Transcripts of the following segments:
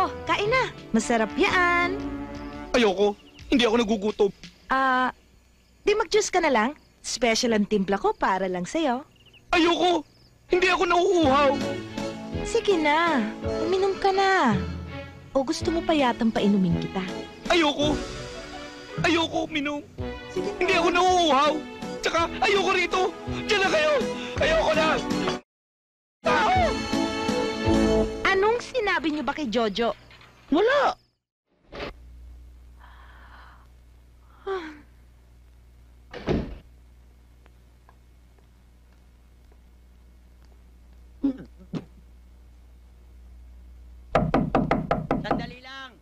Oh, kain na. Masarap yan. Ayoko. Hindi ako nagugutom. Di mag-juice ka na lang. Special ang timpla ko para lang sa'yo. Ayoko. Hindi ako nauuhaw. Sige na, uminom ka na. O gusto mo pa yatang painumin kita? Ayoko. Ayoko uminom. Sige na. Hindi ako nauuhaw. Tsaka ayoko rito. Diyan na kayo. Ayoko na. Anong sinabi niyo ba kay Jojo? Wala. Sandali lang.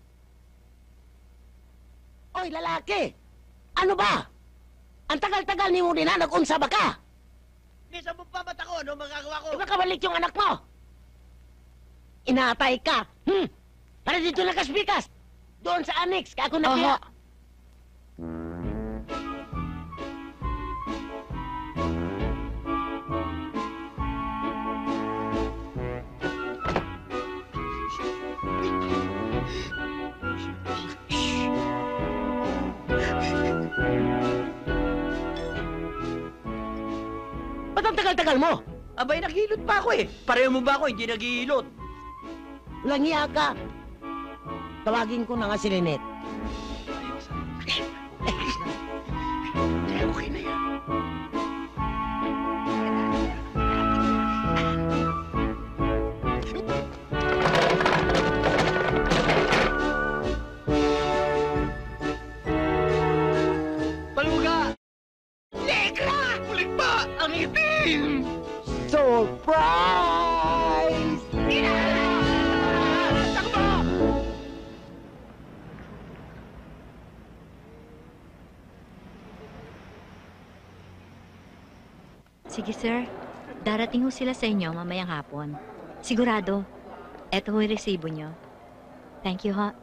Oy, lalaki! Ano ba? Ang tagal-tagal ni mo din na nag-unsa ba ka? Bisa mo pa ba't ako? Ano magagawa ko? Iba ka balik yung anak mo! Inaatay ka! Para dito nakasbikas! Doon sa annex, ka ako nakiya! Ba't ang tagal-tagal mo? Abay, naghihilot pa ako eh. Pareho mo ba ako? Hindi naghihilot. Walang hiya ka! Tawagin ko na nga si Lynette. Okay na yan. Paluga! Negra! Ulit pa! Ang itim! Surprise! Takbo! Sige, sir. Darating ho sila sa inyo mamayang hapon. Sigurado. Eto ho yung resibo nyo. Thank you, ha.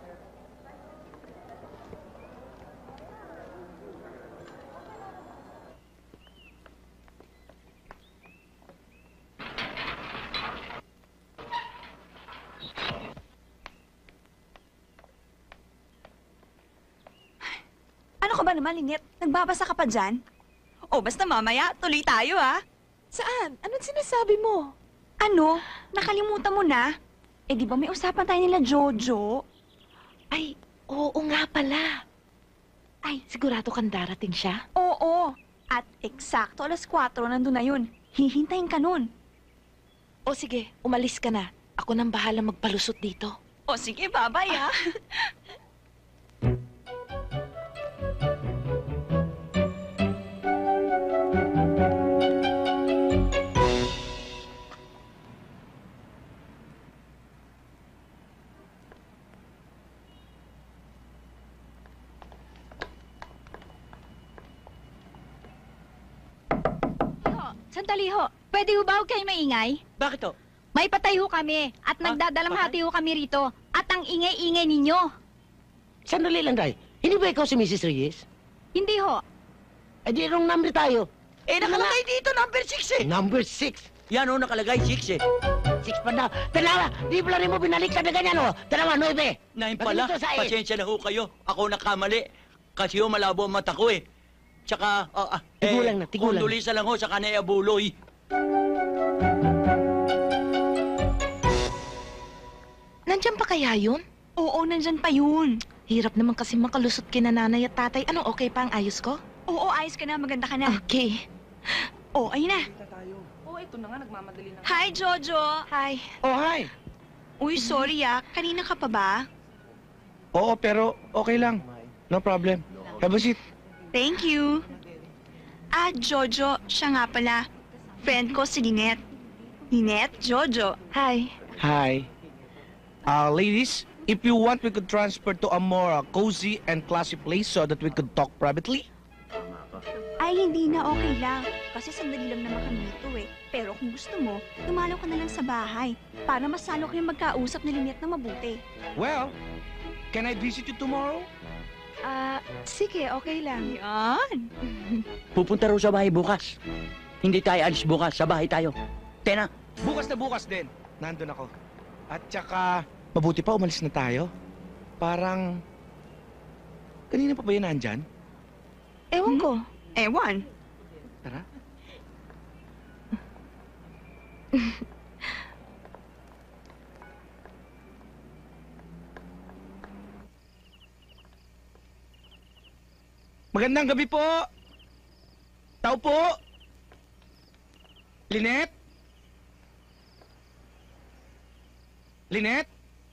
Ano ka ba naman, Lynette? Nagbabasa ka pa dyan? O, basta mamaya, tuloy tayo, ha? Saan? Anong sinasabi mo? Ano? Nakalimutan mo na? Eh, di ba may usapan tayo nila, Jojo? Ay, oo nga pala. Ay, sigurado kang darating siya? Oo. At eksakto alas 4, nandun na yun. Hihintayin ka nun. O sige, umalis ka na. Ako nang bahala magpalusot dito. O, sige, bye-bye, ha? Sandali ho. Pwede ho ba huwag kayo maingay? Bakit to? May patay ho kami at nagdadalamhati ho kami rito. At ang ingay-ingay ninyo. Sandali lang, Day. Hindi ba ikaw si Mrs. Reyes? Hindi ho. Eh, di wrong number tayo. Eh, nakalagay dito, number 6 eh. Number 6. Yan o, nakalagay 6 eh. 6 pa daw. Dalawa! Di pala rin mo binaliktad na ganyan, oh. Dalawa, 9. 9 pala. Bakit ito sa Pasensya na ho kayo. Ako nakamali. Kasi ho, malabo ang mata ko eh. Tsaka, Tigulang na, tigulang. Kundulisa lang ho sa kanay abuloy. Nandyan pa kaya yun? Oo, nandyan pa yun. Hirap naman kasi makalusot kina nanay at tatay. Ano, okay pa ang ayos ko? Oo, ayos ka na, maganda ka na. Okay. Oh, ayun na. Oo, ito na nga, nagmamadali na. Hi, Jojo. Hi. Oh, hi. Uy, sorry, Kanina ka pa ba? Oo, pero okay lang. No problem. Have a seat. Thank you. Jojo, siya nga pala. Friend ko si Lynette. Lynette, Jojo. Hi. Hi. Ladies, if you want, we could transfer to a more cozy and classy place so that we could talk privately. Ay, hindi na, okay lang. Kasi sandali lang naman kami dito eh. Pero kung gusto mo, dumalaw ka na lang sa bahay. Para masalo kayong magkausap ni Lynette na mabuti. Well, can I visit you tomorrow? Sige, okay lang. Yan. Pupunta raw sa bahay bukas. Hindi tayo alis bukas. Sa bahay tayo. Tena. Bukas na bukas din. Nandun ako. At saka, Mabuti pa umalis na tayo. Parang... Kanina pa ba yun nandyan? Ewan ko. Ewan. Tara. Magandang gabi po! Tao po! Lynette? Lynette?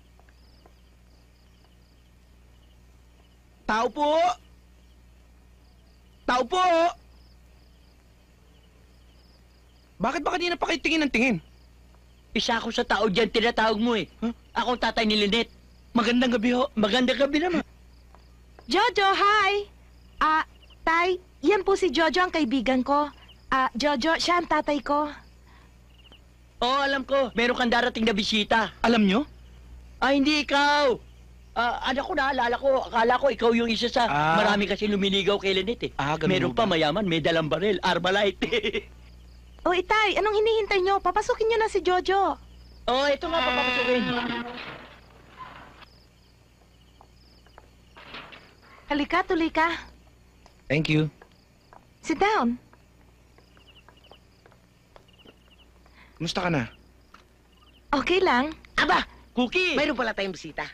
Tao po! Tao po! Bakit ba kanina pa kayo tingin ng tingin? Isa ako sa tao dyan, tinatawag mo eh. Huh? Ako ang tatay ni Lynette. Magandang gabi ho. Magandang gabi naman. Jojo, hi! Tay, yan po si Jojo ang kaibigan ko. Jojo, siya ang tatay ko. Oo, alam ko. Meron kang darating na bisita. Alam nyo? Hindi ikaw. Anak ko, naalala ko. Akala ko ikaw yung isa sa... Ah. Marami kasi lumiligaw kay Lynette eh. Ganun Meron mo pa ba? mayaman, may dalang baril. Armalite. O Itay, anong hinihintay nyo? Papasukin nyo na si Jojo. Ito nga papapasukin. Halika, tuloy ka. Thank you. Sit down. Kumusta ka na? Okay lang. Aba, Cookie! mayroon pala tayong bisita.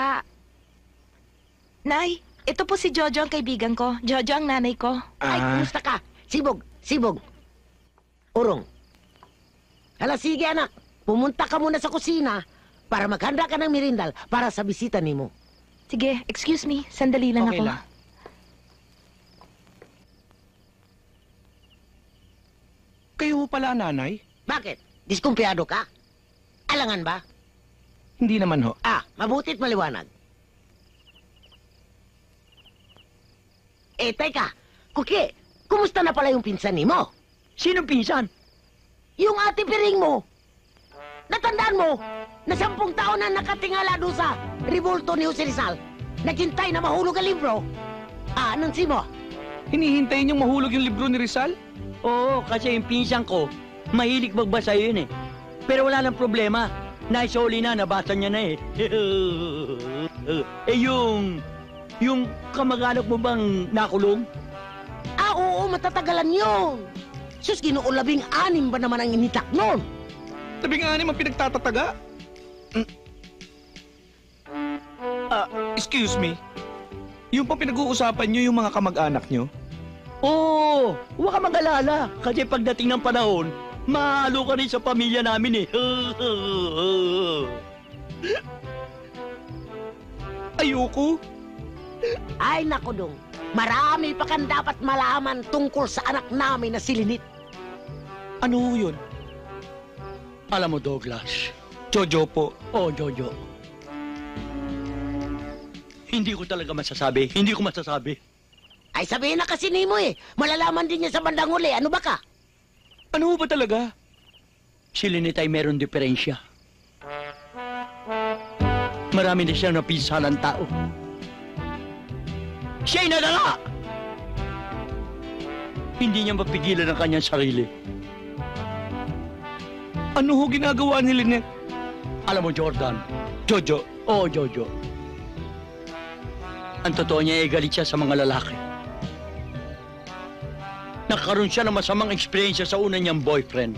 Nay, ito po si Jojo ang kaibigan ko. Jojo ang nanay ko. Ay, kumusta ka? Sibog, sibog. Urong. Hala, sige anak. Pumunta ka muna sa kusina para maghanda ka ng merindal para sa bisita nimo. Sige, excuse me. Sandali lang Okay ako. lang. Kayo pala, nanay? Bakit? Diskumpiyado ka? Alangan ba? Hindi naman ho. Mabutit maliwanag. Teka. Kuki, kumusta na pala yung pinsan nimo? Sinong pinsan? Yung ate piring mo. Natandaan mo na 10 taon na nakatingala doon sa ribulto ni Jose Rizal. Naghintay na mahulog ang libro. Anong mo? Hinihintayin niyong mahulog yung libro ni Rizal? Oo, kasi yung pinsan ko, mahilig magbasa yun eh. Pero wala lang problema. Naisoli na, nabasa niya na eh. Yung kamag-anak mo bang nakulong? Oo, matatagalan yun. Sus, Ginoo, 16 ba naman ang initak nun? 16 ang pinagtatataga? Excuse me. Yung pang pinag-uusapan niyo yung mga kamag-anak niyo? Oo, huwag ka mag-alala. Kasi pagdating ng panahon, mahalo ka rin sa pamilya namin eh. Ayoko. Ay, naku dong. Marami pa kang dapat malaman tungkol sa anak namin na si Lynette. Ano ho yun? Alam mo, Douglas. Jojo po. Oh, Jojo. Hindi ko talaga masasabi. Hindi ko masasabi. Ay, sabihin na kasi ni mo eh. Malalaman din niya sa bandang huli. Ano ba ka? Ano ho ba talaga? Si Lynette ay meron diferensya. Marami na siyang napisalang tao. Siya'y nadala! Hindi niya mapigilan ang kanyang sarili. Ano ho ginagawa ni Lynette? Alam mo, Jordan. Jojo. Oo, Jojo. Ang totoo niya ay galit siya sa mga lalaki. Nagkaroon siya ng masamang eksperyensya sa una niyang boyfriend.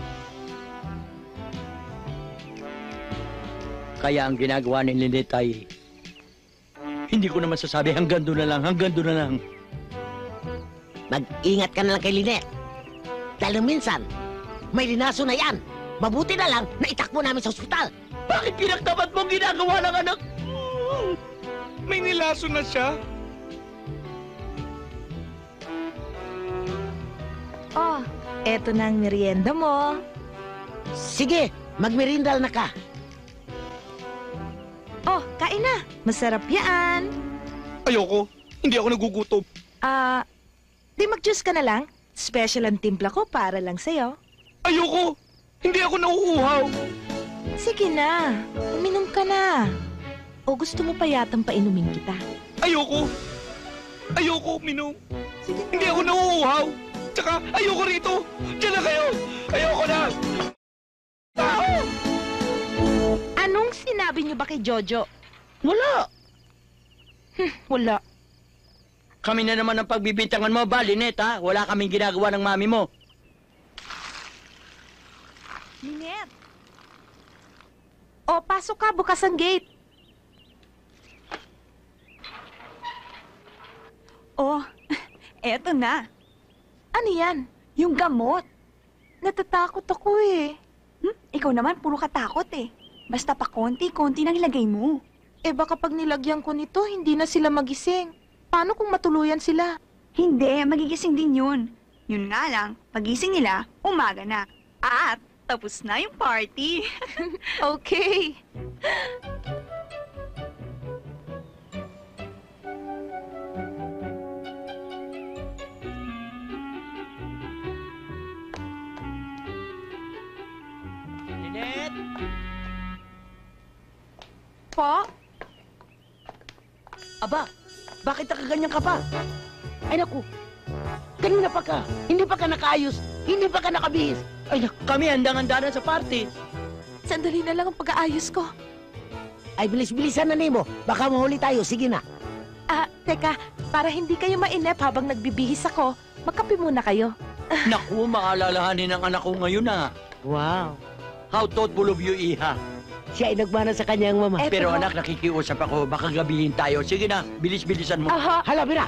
Kaya ang ginagawa ni Lynette ay... Hindi ko na masasabi, hanggang doon na lang, hanggang doon na lang. Mag-ingat ka na lang kay Lynette. Dahil minsan, may linaso na yan. Mabuti na lang na itakbo namin sa ospital. Bakit pinagtapat mo ang ginagawa ng anak? May nilaso na siya? Oh, eto na ang merienda mo. Sige, magmerindal na ka. Oh, kain na. Masarap yan. Ayoko. Hindi ako nagugutom. Di mag-juice ka na lang. Special ang timpla ko para lang sa'yo. Ayoko. Hindi ako nauuhaw. Sige na, uminom ka na. O gusto mo pa yatang painumin kita? Ayoko. Ayoko uminom. Hindi ako nauuhaw. Tsaka ayoko rito. Diyan na kayo. Ayoko na. Anong sinabi niyo ba kay Jojo? Wala. Wala. Kami na naman ang pagbibintangan mo, ba, Lynette, ha? Wala kaming ginagawa ng mami mo. Lynette! O, pasok ka. Bukas ang gate. Oh, eto na. Ano yan? Yung gamot. Natatakot ako eh. Ikaw naman, puro katakot eh. Basta pa konti-konti nang ilagay mo. Eh baka pag nilagyan ko nito, hindi na sila magising. Paano kung matuluyan sila? Hindi, magigising din yun. Yun nga lang, pagising nila, umaga na. At tapos na yung party. Okay. Lynette! Po? Aba, bakit nakaganyan ka pa? Ay naku, kanina pa ka. Hindi pa ka nakaayos. Hindi pa ka nakabihis. Ay, kami handang-handa na sa party. Sandali na lang ang pag-aayos ko. Ay, bilis-bilisan na Nemo. Baka mahuli tayo. Sige na. Teka, para hindi kayo mainip habang nagbibihis ako, magkape muna kayo. Naku, maalalahanin ng anak ko ngayon, ha? Wow. How thoughtful of you, Iha. Siya ay nagmana sa kanyang mama. Eto Pero ho. anak, nakikiusap ako. Baka gabihin tayo. Sige na, bilis-bilisan mo. Aha. Hala, Bira.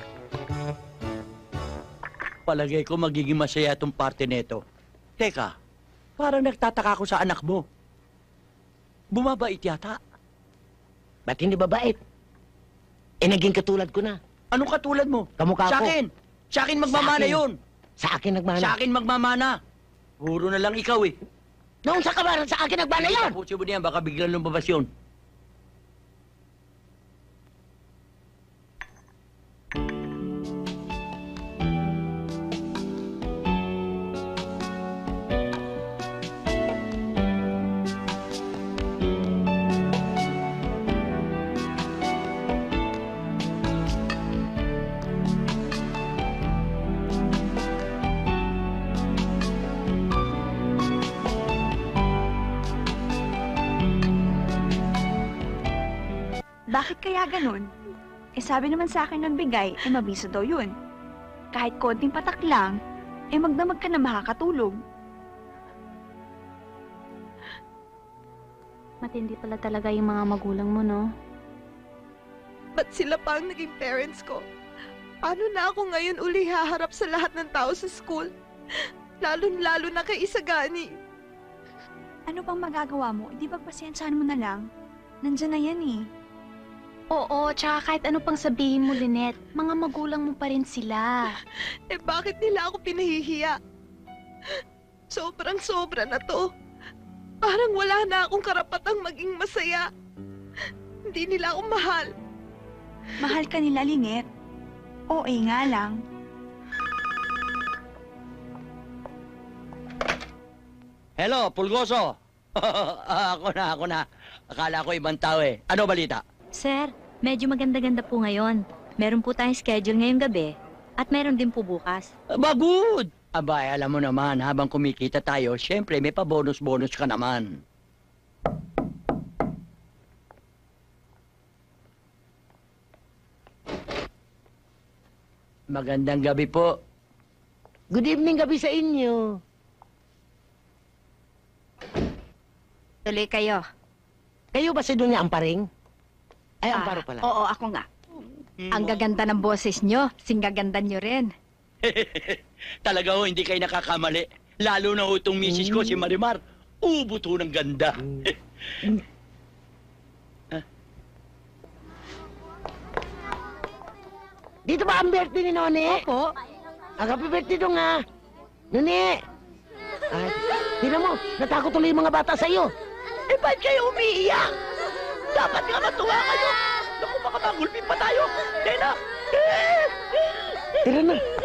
Palagay ko magiging masaya itong party neto. Teka, parang nagtataka ako sa anak mo. Bumabait yata. Ba't hindi babait? Eh, naging katulad ko na. Anong katulad mo? Kamukha Sa ko. akin! Sa akin magmamana Sa akin. yun! Sa akin nagmana. Sa akin magmamana! Puro na lang ikaw eh. Noong sa kabaran, sa akin nagmana yan. Tapusin mo niyan, baka biglang lumabas yun. Bakit kaya ganun? Eh sabi naman sa akin ng bigay, eh mabisa daw yun. Kahit konting patak lang, eh magdamag ka na makakatulog. Matindi pala talaga yung mga magulang mo, no? Ba't sila pa ang naging parents ko? Paano na ako ngayon uli haharap sa lahat ng tao sa school? Lalo-lalo na kay Isagani. Ano pang magagawa mo? Di ba pasensyahan mo na lang? Nandyan na yan eh. Oo, tsaka kahit ano pang sabihin mo, Lynette, mga magulang mo pa rin sila. Eh bakit nila ako pinahihiya? Sobrang-sobra na to. Parang wala na akong karapatang maging masaya. Hindi nila ako mahal. Mahal ka nila, Lynette. Oo, nga lang. Hello, Pulgoso! Ako na. Akala ko ibang tao eh. Ano balita? Sir, medyo maganda-ganda po ngayon. Meron po tayong schedule ngayong gabi. At meron din po bukas. Aba, good! Abay, alam mo naman, habang kumikita tayo, syempre may pa-bonus-bonus ka naman. Magandang gabi po. Good evening gabi sa inyo. Tuloy kayo. Kayo ba si Dunya Amparing? Ay, Amparo pala. Oo, ako nga. Ang gaganda ng boses nyo, singgaganda nyo rin. Talaga ho, hindi kayo nakakamali. Lalo na ho itong misis ko, si Marimar. Ubot ho ng ganda. Dito ba ang birthday ni Noni? Opo. Ang happy birthday dong nga. Noni! Ay, tingnan mo, natakot tuloy yung mga bata sa'yo. Eh, ba't kayo umiiyak? Dapat nga matuwa kayo. Naku, baka magulpin pa tayo. Tena! Tira na.